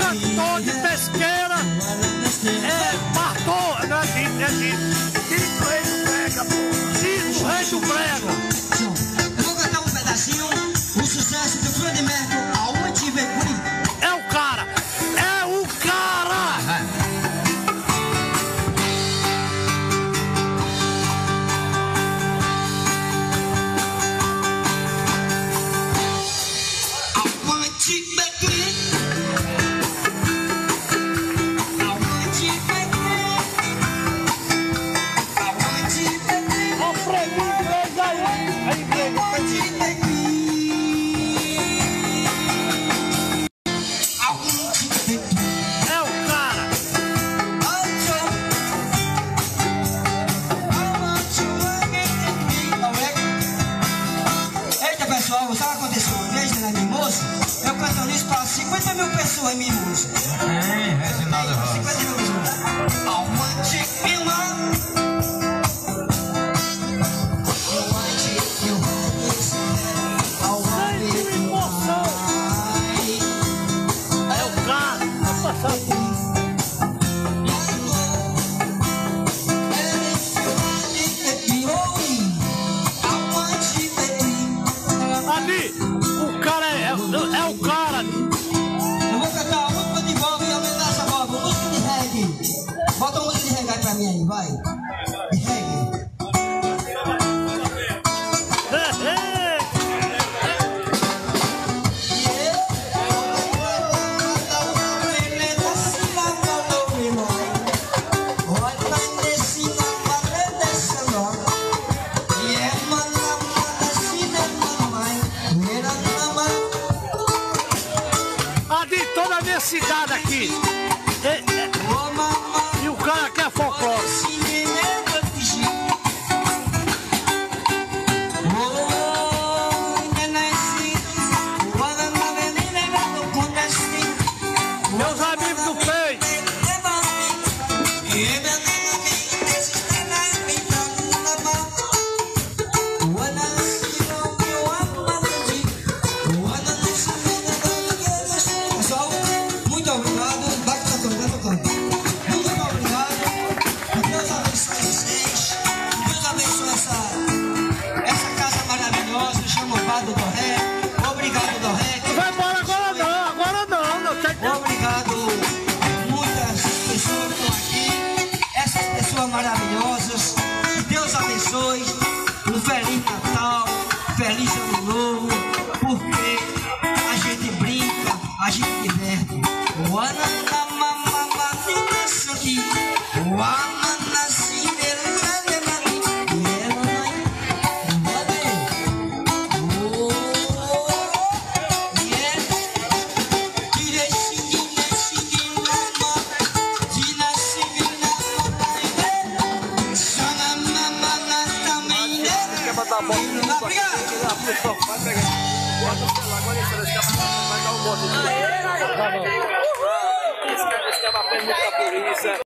Bartô de Pesqueira, Bartô, não é Dito, é Dito. Dito Rei do Brega, pô. Dito Rei do Brega. Eu vou cantar um pedacinho, o sucesso do Freddie Mercury, aonde vem por aí. É o cara, é o cara. Pessoal, sabe o que aconteceu uma vez, né, minha moça? Eu cantando isso para 50 mil pessoas em minha música. Reginaldo Rossi. 50 mil pessoas. Aonde me É o cara, tá passando. Ali, o cara é o cara. Eu vou cantar a música de Bob e aumentar essa Bob, música de reggae. Bota uma música de reggae pra mim aí, vai. De reggae. Ali, toda a minha cidade aqui. E o cara quer folclore. Meus amigos do peito. Pessoal, muito obrigado. Vai tocando, vai tocando. Muito obrigado. Que Deus abençoe vocês. Que Deus abençoe essa casa maravilhosa. Chama o Padre do Ré. Obrigado, do Ré. Não vai embora agora não tem que... Obrigado, muitas pessoas que estão aqui, essas pessoas maravilhosas. Que Deus abençoe. Um Feliz Natal, Feliz Ano Novo, porque a gente brinca, a gente diverte. O ano da mamãe isso aqui, o ano da Cinderela. Botar a bola no Obrigado. vai pegar. Bota o celular, agora vai dar um bote. Esse cara vai perder muita polícia.